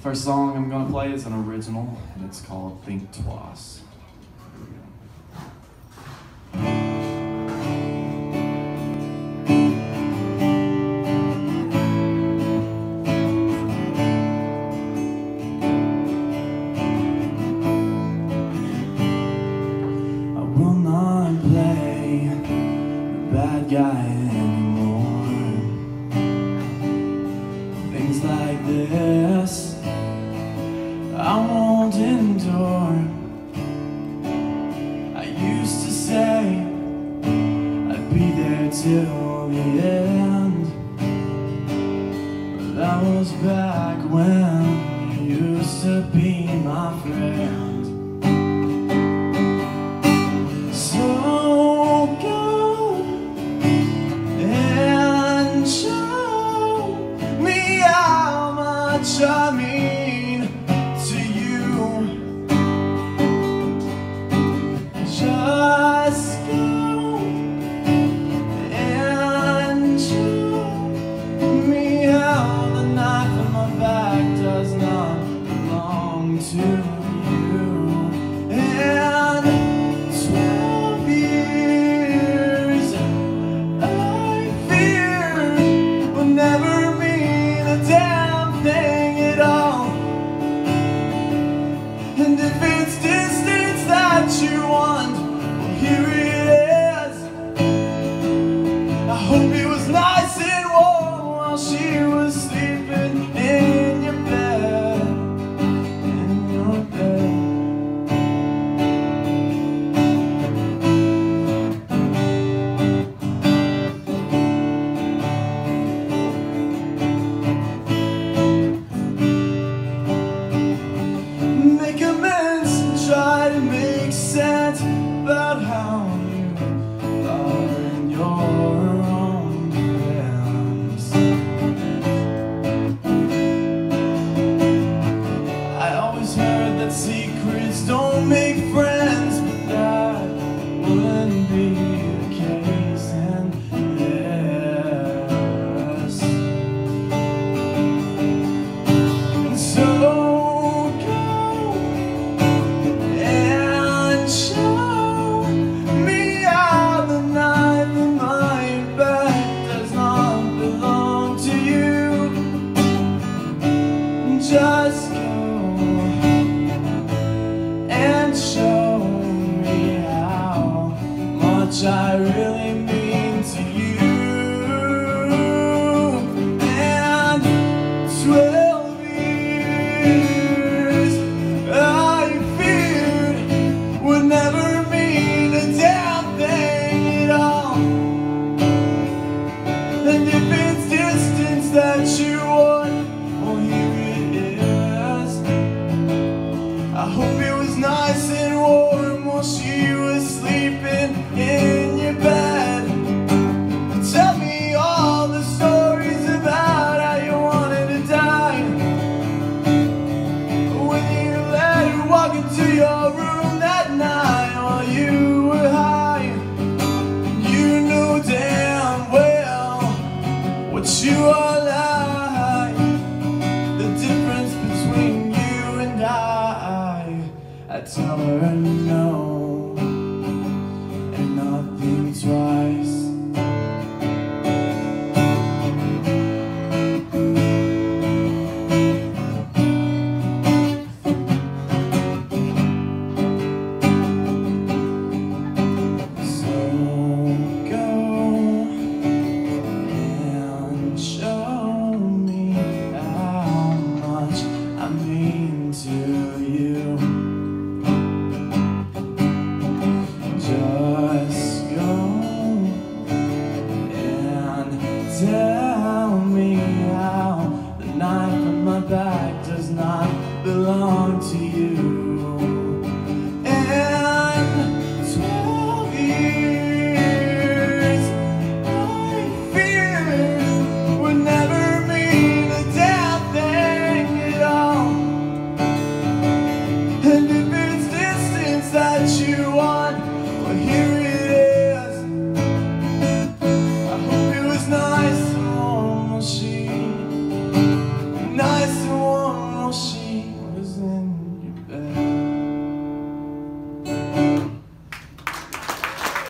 First song I'm gonna play is an original, and it's called Think Twice. I will not play the bad guy anymore. Things like this I won't endure. I used to say I'd be there till the end, but that was back when you used to be my friend. So go and show me how much I mean to you. Just go and show me how the knife in my back does not belong to you. And 12 years I fear will never mean a damn thing at all. And if it's distance that you want, well, here it is. I hope it was nice and warm while she was sleeping in your bed, in your bed. Make amends and try to make sense about how you are in your own defense. I always heard that secrets don't make friends, but that wouldn't be the case in this. And so just go and show me how much I really mean to you. And 12 years I feared would never mean a damn thing at all. And if it's distance that you want, well, here it is. I hope it was nice and warm while she was sleeping in your bed. Tell me all the stories about how you wanted to die. When you let her walk into your room that night while you were high, you knew damn well what you are like. The difference between you and I tell her no and not think twice. So go and show me how much I mean to you. Just go and tell me how the knife in my back does not belong to you.